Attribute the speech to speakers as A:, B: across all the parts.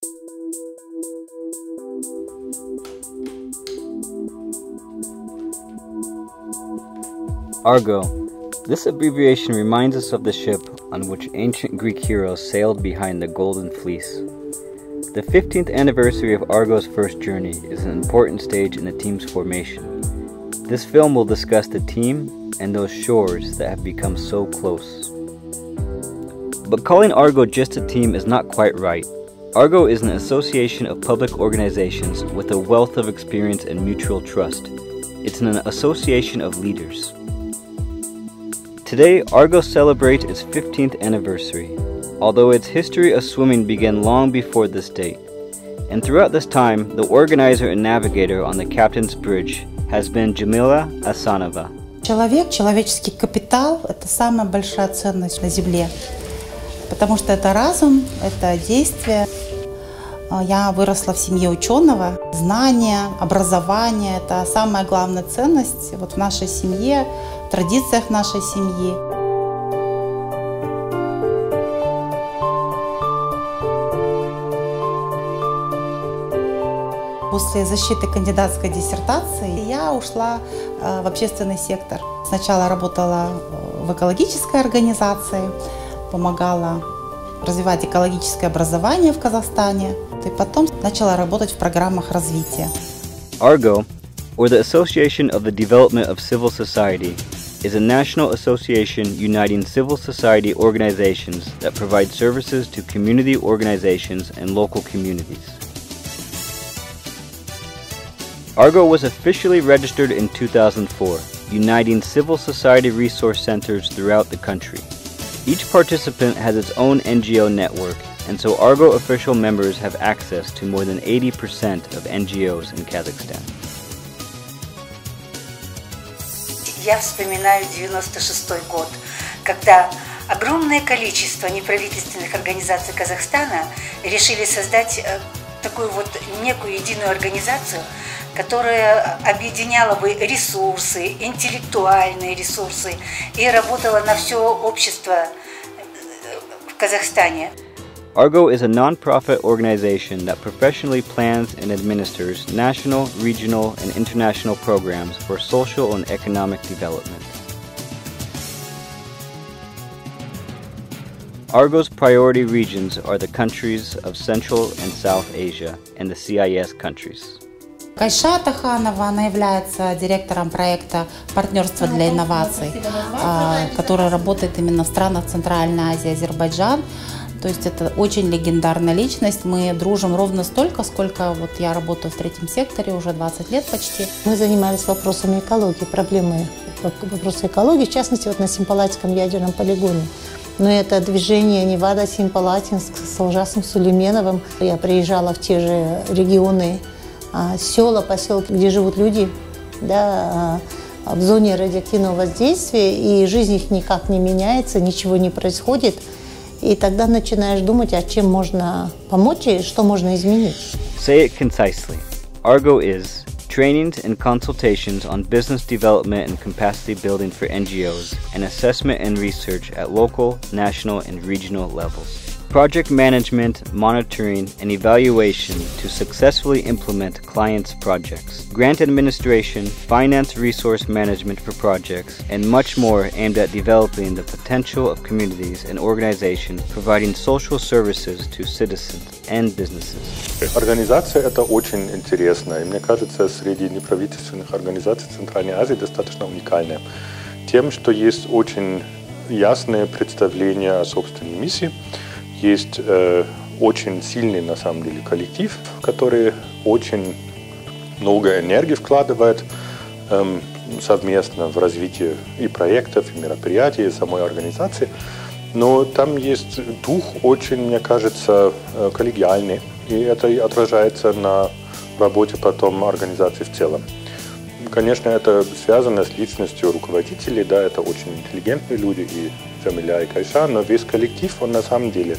A: Argo. This abbreviation reminds us of the ship on which ancient Greek heroes sailed behind the Golden Fleece. The 15th anniversary of Argo's first journey is an important stage in the team's formation. This film will discuss the team and those shores that have become so close. But calling Argo just a team is not quite right. Argo is an association of public organizations with a wealth of experience and mutual trust. It's an association of leaders. Today, Argo celebrates its 15th anniversary, although its history of swimming began long before this date. And throughout this time, the organizer and navigator on the Captain's Bridge has been Jamila Asanova.
B: Человек, человеческий капитал – это самая большая ценность на Земле, потому что это разум, это действие. Я выросла в семье ученого. Знания, образование – это самая главная ценность вот в нашей семье, в традициях нашей семьи. После защиты кандидатской диссертации я ушла в общественный сектор. Сначала работала в экологической организации, помогала развивать экологическое образование в Казахстане, и потом начала работать в программах развития.
A: Argo, or the Association of the Development of Civil Society, is a national association uniting civil society organizations that provide services to community organizations and local communities. Argo was officially registered in 2004, uniting civil society resource centers throughout the country. Each participant has its own NGO network, and so Argo official members have access to more than 80% of NGOs in Kazakhstan.
C: Я вспоминаю 96-й год, когда огромное количество неправительственных организаций Казахстана решили создать такую вот некую единую организацию, которая объединяла бы ресурсы, интеллектуальные ресурсы и работала на все общество в Казахстане.
A: Argo is a non-profit organization that professionally plans and administers national, regional, and international programs for social and economic development. Argo's priority regions are the countries of Central and South Asia and the CIS countries.
B: Кайша Таханова, она является директором проекта «Партнерство для инноваций», который работает именно в странах Центральной Азии, Азербайджан. То есть это очень легендарная личность. Мы дружим ровно столько, сколько вот я работаю в третьем секторе, уже 20 лет почти.
D: Мы занимались вопросами экологии, вопросы экологии, в частности, вот на Семипалатинском ядерном полигоне. Но это движение Невада, Семипалатинск с Ужасом Сулейменовым. Я приезжала в те же регионы, села, поселки, где живут люди, да, в зоне радиоактивного воздействия, и жизнь их никак не меняется, ничего не происходит. И тогда начинаешь думать, а чем можно помочь и что можно изменить.
A: Say it concisely. Argo is trainings and consultations on business development and capacity building for NGOs, and assessment and research at local, national, and regional levels. Project management, monitoring, and evaluation to successfully implement clients' projects. Grant administration, finance resource management for projects, and much more aimed at developing the potential of communities and organizations providing social services to citizens and businesses.
E: Организация это очень интересная, и мне кажется, среди неправительственных организаций Центральной Азии достаточно уникальная. Тем, что есть очень ясное представление о собственной миссии, есть очень сильный, на самом деле, коллектив, который очень много энергии вкладывает совместно в развитие и проектов, и мероприятий, и самой организации. Но там есть дух очень, мне кажется, коллегиальный, и это отражается на работе потом организации в целом. Конечно, это связано с личностью руководителей, да, это очень интеллигентные люди, и Джамиля, и Кайша, но весь коллектив, он на самом деле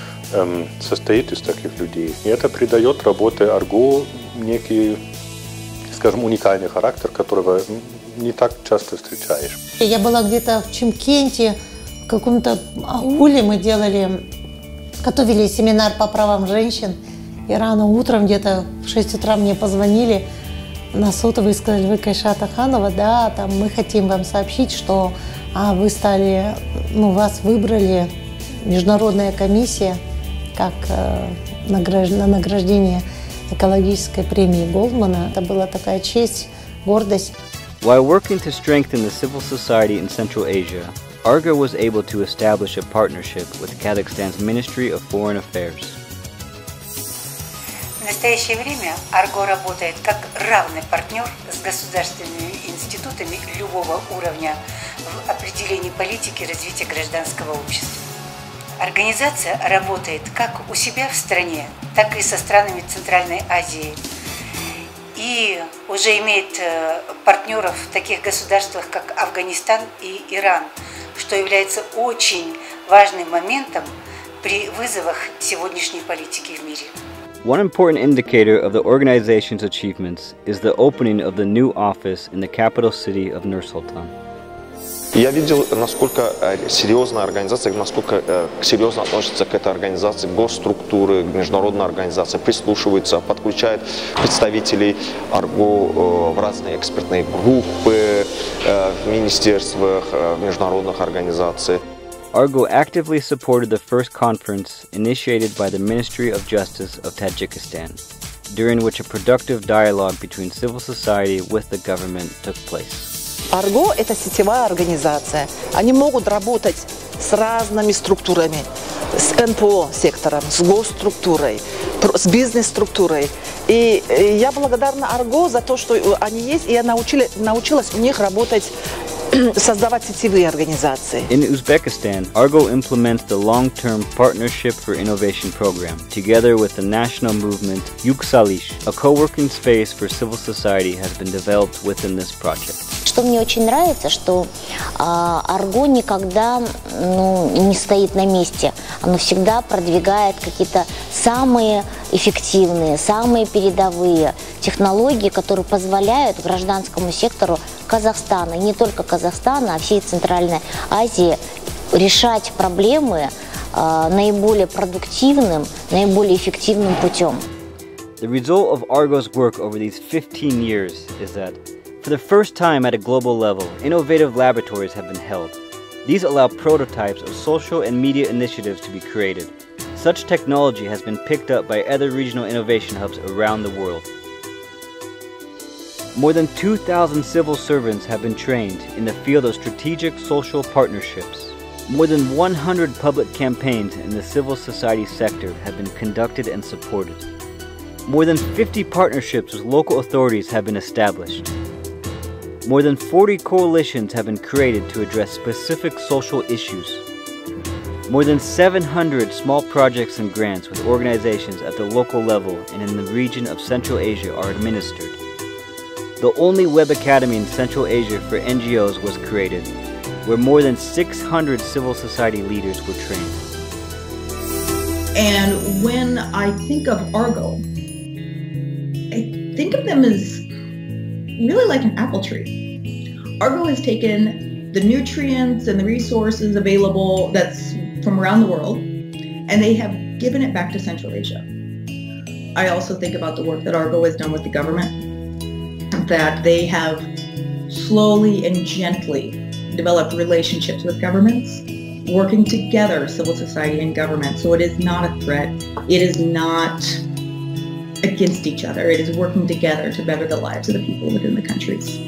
E: состоит из таких людей. И это придает работе Арго некий, скажем, уникальный характер, которого не так часто встречаешь.
D: Я была где-то в Чимкенте, в каком-то ауле мы готовили семинар по правам женщин. И рано утром, где-то в 6 утра мне позвонили на сотовый и сказали: вы Кайшат Аханова, да, там мы хотим вам сообщить, что вы стали, вас выбрали международная комиссия как на награждение экологической премии Голдмана. Это была такая честь, гордость.
A: While working to strengthen the civil society in Central Asia, Argo was able to establish a partnership with Kazakhstan's Ministry of Foreign Affairs.
C: В настоящее время Argo работает как равный партнер с государственными институтами любого уровня в определении политики развития гражданского общества. Организация работает как у себя в стране, так и со странами Центральной Азии. И уже имеет партнеров в таких государствах, как Афганистан и Иран, что является очень важным моментом при вызовах сегодняшней политики в мире.
A: One important indicator of the organization's achievements is the opening of the new office in the capital city of Nur-Sultan.
F: Я видел, насколько серьезная организация, насколько серьезно относится к этой организации госструктуры, международная организация, прислушивается, подключает представителей Argo в разные экспертные группы, в министерствах, в международных организациях.
A: Argo actively supported the first conference initiated by the Ministry of Justice of Tajikistan, during which a productive dialogue between civil society with the government took place.
G: Argo – это сетевая организация. Они могут работать с разными структурами, с НПО-сектором, с госструктурой, с бизнес-структурой. И я благодарна Argo за то, что они есть, и я научилась у них работать, создавать сетевые организации.
A: In Uzbekistan, Argo implements the Long-Term Partnership for Innovation program, together with the national movement Yuksalish. A co-working space for civil society has been developed within this project.
H: Что мне очень нравится, что Argo никогда не стоит на месте. Оно всегда продвигает какие-то самые эффективные, самые передовые технологии, которые позволяют гражданскому сектору Казахстана, и не только Казахстана, а всей Центральной Азии, решать проблемы наиболее продуктивным, наиболее эффективным путем.
A: The result of Argo's work over these 15 years is that, for the first time at a global level, innovative laboratories have been held. These allow prototypes of social and media initiatives to be created. Such technology has been picked up by other regional innovation hubs around the world. More than 2,000 civil servants have been trained in the field of strategic social partnerships. More than 100 public campaigns in the civil society sector have been conducted and supported. More than 50 partnerships with local authorities have been established. More than 40 coalitions have been created to address specific social issues. More than 700 small projects and grants with organizations at the local level and in the region of Central Asia are administered. The only web academy in Central Asia for NGOs was created, where more than 600 civil society leaders were trained.
I: And when I think of Argo, I think of them as really like an apple tree. Argo has taken the nutrients and the resources available that's from around the world, and they have given it back to Central Asia. I also think about the work that Argo has done with the government, that they have slowly and gently developed relationships with governments, working together, civil society and government. So it is not a threat. It is not against each other. It is working together to better the lives of the people within the countries.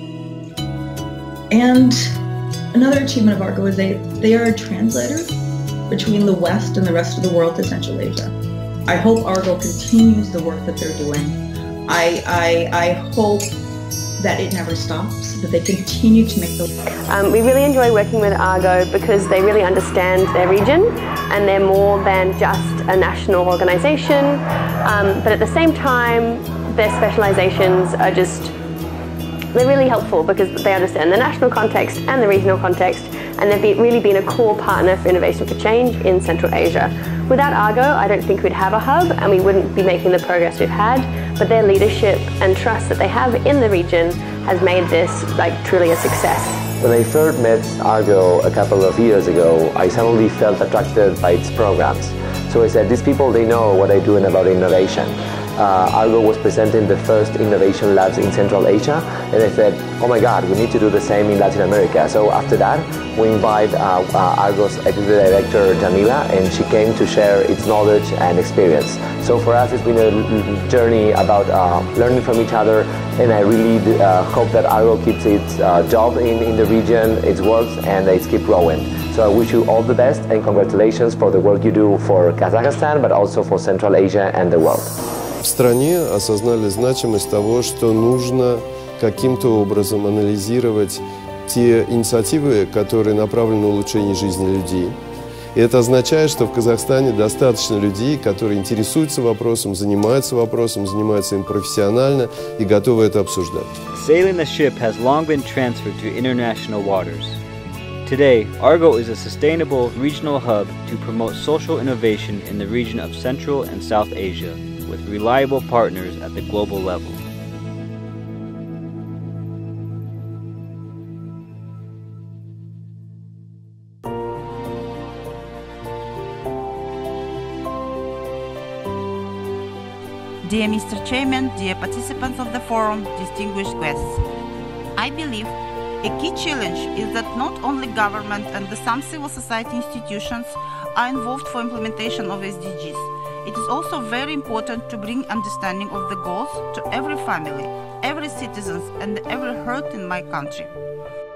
I: And another achievement of Argo is they are a translator between the West and the rest of the world to Central Asia. I hope Argo continues the work that they're doing. I hope that it never stops, that they continue to make the...
J: We really enjoy working with Argo because they really understand their region and they're more than just a national organisation. But at the same time, their specialisations are they're really helpful because they understand the national context and the regional context, and they've really been a core partner for Innovation for Change in Central Asia. Without Argo, I don't think we'd have a hub and we wouldn't be making the progress we've had, but their leadership and trust that they have in the region has made this truly a success.
K: When I first met Argo a couple of years ago, I suddenly felt attracted by its programs. So I said, these people, they know what I do about innovation. Argo was presenting the first innovation labs in Central Asia, and I said, oh my God, we need to do the same in Latin America. So after that, we invite Argo's executive director, Jamila, and she came to share its knowledge and experience. So for us, it's been a journey about learning from each other, and I really hope that Argo keeps its job in the region, its works, and it's keep growing. So I wish you all the best, and congratulations for the work you do for Kazakhstan, but also for Central Asia and the world.
L: В стране осознали значимость того, что нужно каким-то образом анализировать те инициативы, которые направлены на улучшение жизни людей. И это означает, что в Казахстане достаточно людей, которые интересуются вопросом, занимаются им профессионально и готовы это обсуждать.
A: Sailing the ship has long been transferred to international waters. Today, Argo is a sustainable regional hub to promote social innovation in the region of Central and South Asia, with reliable partners at the global level.
B: Dear Mr. Chairman, dear participants of the forum, distinguished guests, I believe a key challenge is that not only government and some civil society institutions are involved for implementation of SDGs. It is also very important to bring understanding of the goals to every family, every citizen, and every hurt in my country.